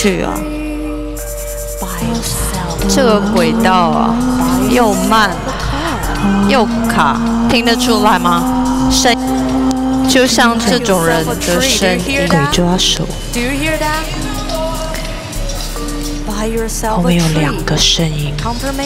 去啊。这个轨道啊，又慢又卡，听得出来吗？声就像这种人的声音。 鬼抓手。后面有2个声音。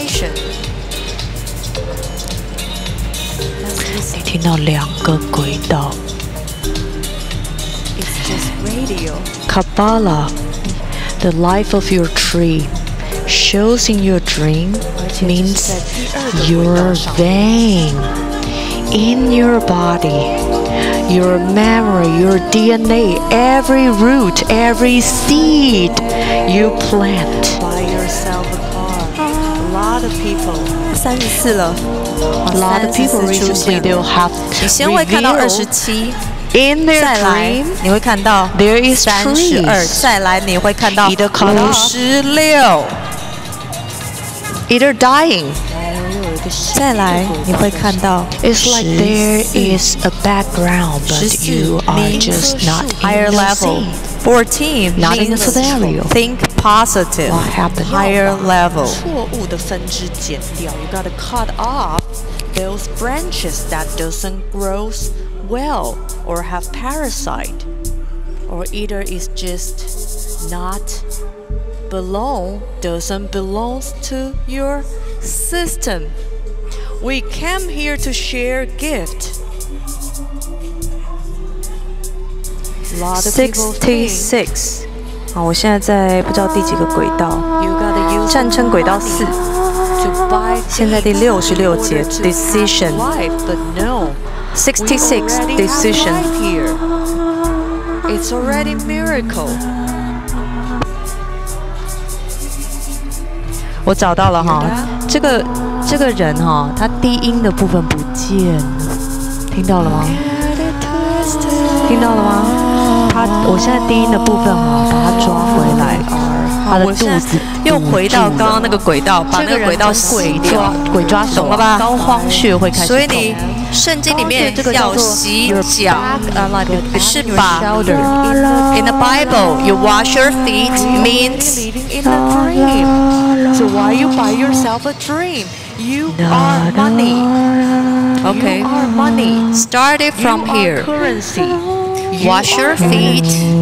你听到2个轨道。Kabbalah, the life of your tree, shows in your dream means your vein in your body, your memory, your DNA, every root, every seed you plant. A lot of people recently they'll have 你先会看到27。 In their 再来， dream, 你会看到 there is 32， trees. 再来你会看到 Either cut off, 56， either dying. 再来你会看到 It's like there is a background, but 14 you are means just not higher in the level. scene. 14 Not in the means scenario. think positive. What happened? Higher level. 错误的分支剪掉。You gotta cut off those branches that doesn't grow well or have parasite, or either it's just not doesn't belong to your system. We came here to share gift. A lot of people think 66。好，我现在在不知道第几个轨道， you gotta use 战争轨道4， to buy 现在第66节 decision life, but no. 66 decision。 Here. It's already miracle. 我找到了哈，这个人哈，他低音的部分不见了，听到了吗？听到了吗？我现在低音的部分哈，把它抓回来，他的肚子又回到刚刚那个轨道，把那个轨道洗掉， 鬼抓手， 懂了吧？ 膏肓穴会开始痛。 所以你圣经里面要洗脚，是把 In the Bible, you wash your feet means In a dream. So why you buy yourself a dream? You are money. Okay. You are money. Start it from You are here. currency. Wash your feet.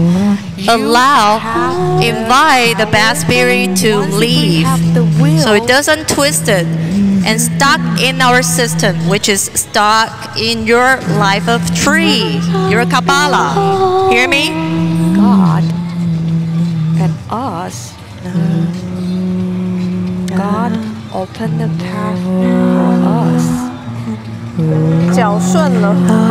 Invite the bad spirit to leave, so it doesn't twist it and stuck in our system, which is stuck in your life of tree, your Kabbalah. Hear me? God and us. God open the path for us. 脚顺了，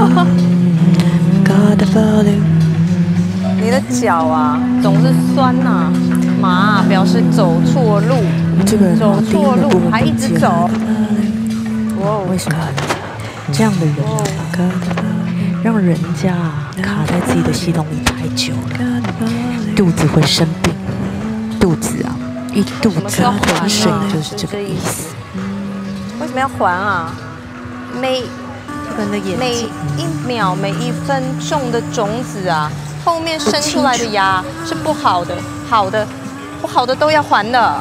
God of value. 你的脚啊总是酸呐、麻啊，表示走错路， 这个人走错路还一直走。 为什么这样的人让人家卡在自己的系统里太久了，肚子会生病，肚子啊一肚子浑水就是这个意思。 为什么要还啊？每一秒每一分种的种子啊，后面生出来的芽是不好的，好的不好的都要还的。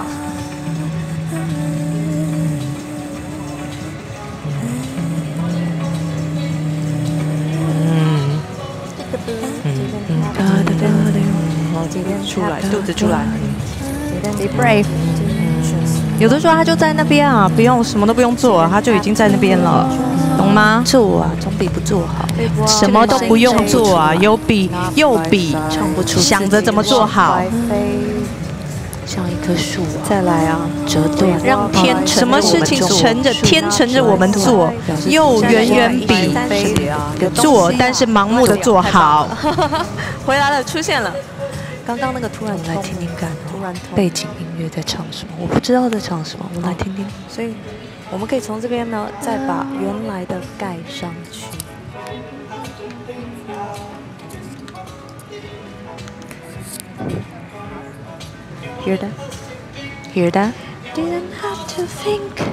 出来，肚子出来。 Be brave。有的时候他就在那边啊，不用什么都不用做，他就已经在那边了，懂吗？ 做啊，总比不做好。 什么都不用做啊，有比唱不出， 想着怎么做好。 像一棵树啊， 再来啊， 折断， 让天成什么事情天乘着我们做，又远比做，但是盲目的做好。回来了，出现了。 刚刚那个突然来听听看， 突然背景音乐在唱什么？我不知道在唱什么，我们来听听。 所以我们可以从这边呢，再把原来的盖上去。 Hear that? Hear that? Didn't have to think.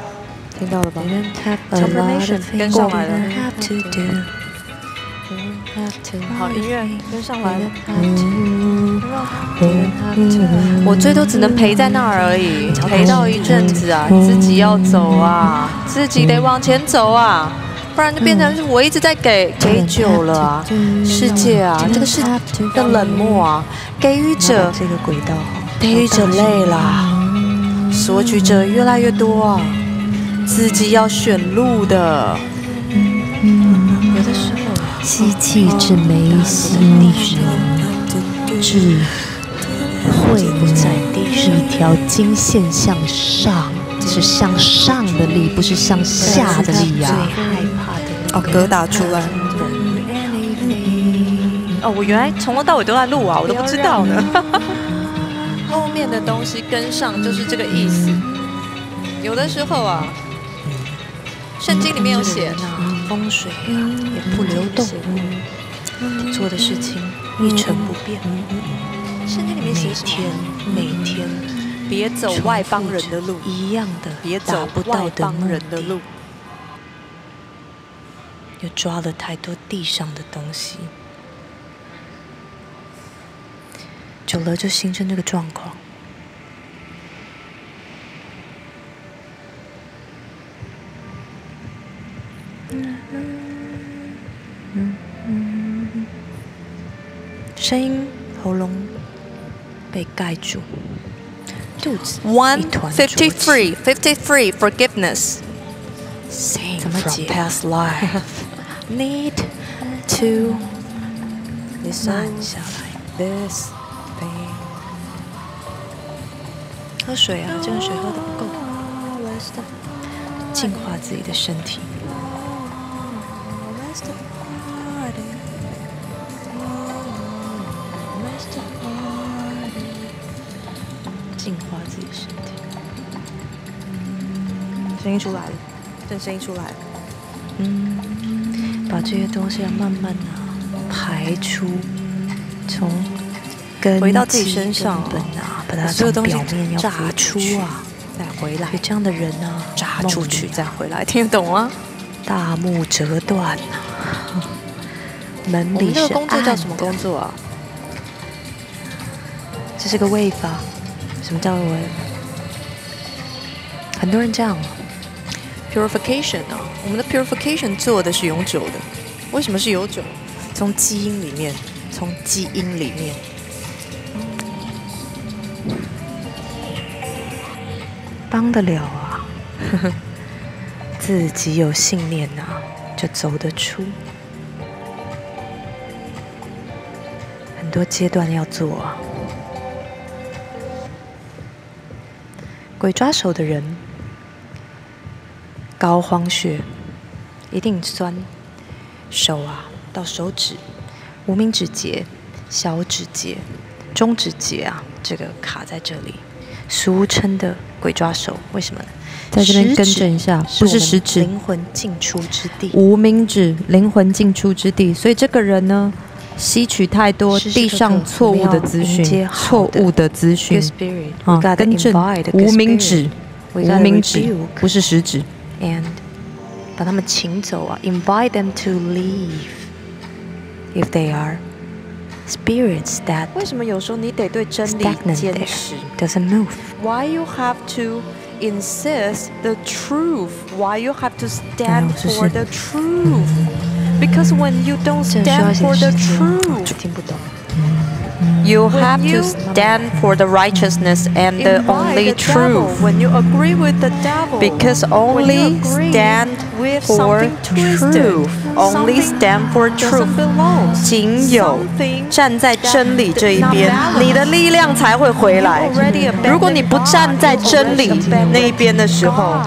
听到了吧？ Didn't have a lot of things 跟上来了。 I have to do. 好，音乐跟上来了。我最多只能陪在那儿而已，陪到一阵子啊，自己要走啊，自己得往前走啊，不然就变成是我一直在给久了啊，世界啊，这个世的冷漠啊，给予者这个轨道， 给予者累了，索取者越来越多啊，自己要选路的。有的时候吸气至眉心地人，智慧在地是一条经线向上，是向上的力，不是向下的力啊！最害怕的哦，歌打出来。哦，我原来从头到尾都在录啊，我都不知道呢。后面的东西跟上就是这个意思。有的时候啊，圣经里面有写， 风水也不流动，做的事情一成不变。 圣经里面写什么？ 每天别走外邦人的路， 一样的， 别走外邦人的路。 又抓了太多地上的东西，久了就形成这个状况。声音、喉咙被盖住，肚子 153 forgiveness. 怎么解 past life need to 慢下来。 this thing. 喝水啊，这个水喝得不够，净化自己的身体。净化自己身体。 声音出来了，这声音出来了。 把这些东西要慢慢的排出，从根回到自己身上本啊，把它所有东西表面要炸出啊， 再回来。 有这样的人啊， 炸出去再回来，听得懂吗？ 大木折断啊，门里是暗的。 我们这个工作叫什么工作啊？ 这是个 wave 啊。什么叫 wave？ 很多人这样。 Purification 啊，我们的 purification 做的是永久的。为什么是永久？从基因里面， 帮得了啊。自己有信念啊，就走得出。很多阶段要做啊。鬼抓手的人，膏肓穴一定酸，手啊到手指、无名指节、小指节、中指节啊，这个卡在这里，俗称的鬼抓手。为什么呢？ 在这边更正一下，不是食指， 灵魂进出之地， 无名指灵魂进出之地。所以这个人呢，吸取太多地上错误的资讯，啊，更正无名指，不是食指。 And 把他们请走啊 ，invite them to leave if they are spirits that 为什么有时候你得对真理 stagnant 坚 there, 持 doesn't move? Why you have to insist the truth? Why you have to stand for the truth? Because when you don't stand for the truth, 听不懂。 you have to stand for the righteousness and the only truth. When you agree with the devil, Because only stand for truth, only stand for truth. 仅有站在真理这一边，你的力量才会回来。如果你不站在真理那一边的时候，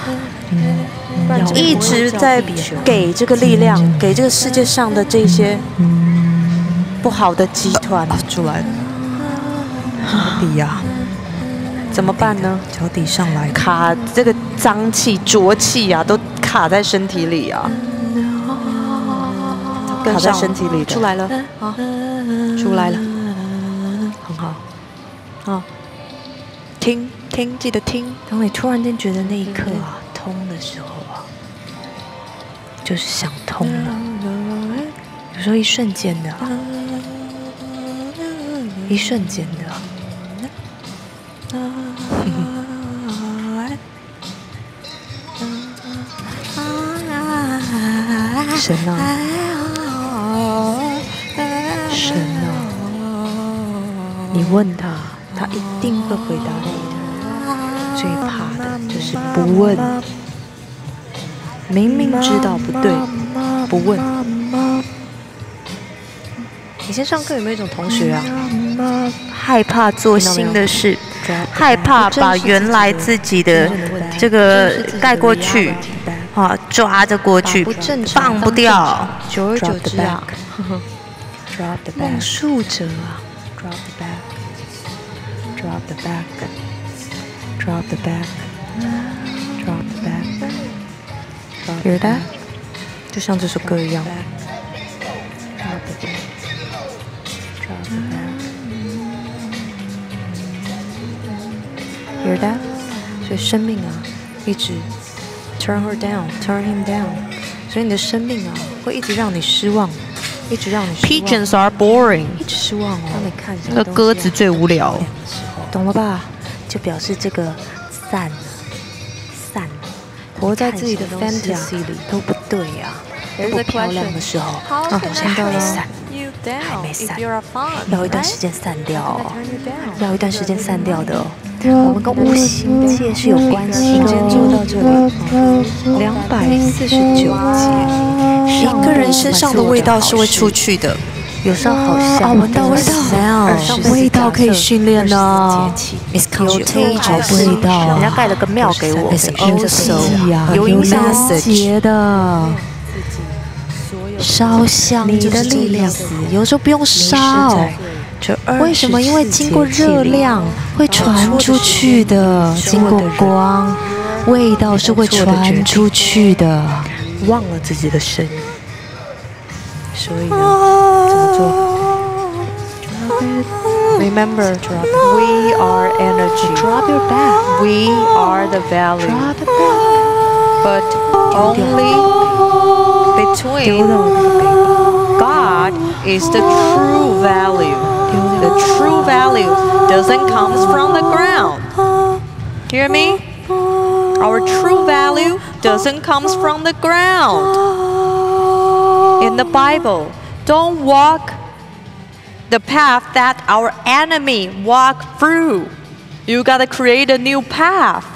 一直在给这个力量，给这个世界上的这些不好的集团出来，脚底呀，怎么办呢？ 脚底上来卡这个脏气、浊气呀，都卡在身体里啊，卡在身体里的， 出来了啊，出来了，很好啊，听，记得听。当你突然间觉得那一刻啊通的时候啊，就是想通了。有时候一瞬间的，一瞬间的。神啊，神啊！你问他，他一定会回答你的。最怕的就是不问，明明知道不对，不问。以前上课有没有一种同学啊，害怕做新的事，害怕把原来自己的这个盖过去，啊，抓着过去，放不掉，久而久之啊，梦数着啊 ，drop the back，drop the back，drop the back，hear that？ 就像这首歌一样。Hear that？ 所以生命啊，一直 turn her down，turn him down。所以你的生命啊，会一直让你失望，一直让你失望。 Pigeons are boring。 一直失望哦。当你看那个鸽子最无聊。 懂了吧？就表示这个散，活在自己的 fantasy 里都不对呀。不漂亮的时候，好像还没散。还没散，要一段时间散掉哦，要一段时间散掉的哦。我们跟无形界是有关系的。今天做到这里，249节。 一个人身上的味道是会出去的， 有时候好香， 闻到味道，味道可以训练呢。It's contagious， 味道，人家盖了个庙给我 ，It's also 有影响节的。烧香你的力量， 有时候不用烧，为什么？因为经过热量会传出去的，经过光，味道是会传出去的。 忘了自己的声音，所以呢，怎么做 ？Remember, we are energy. Drop your back. We are the value. Drop it back. But only between God is the true value. The true value doesn't come from the ground. Hear me? Our true value doesn't come from the ground. In the Bible, don't walk the path that our enemy walk through. You gotta create a new path.